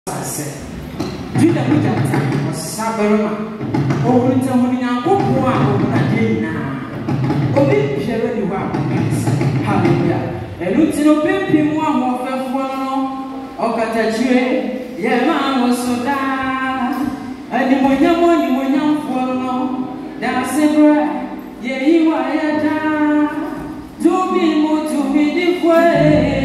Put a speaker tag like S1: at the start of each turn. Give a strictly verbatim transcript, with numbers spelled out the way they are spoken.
S1: Juda Mujata was Sabarama, over into Munia Popoa, over Adina. Obi, Sherry, hallelujah. And Lutino Pimpin, one more for Okatachi, Yaman was so bad. And the Moyamo, you were young for no. That's a bread, yeah, you are a da. To be more to be the way.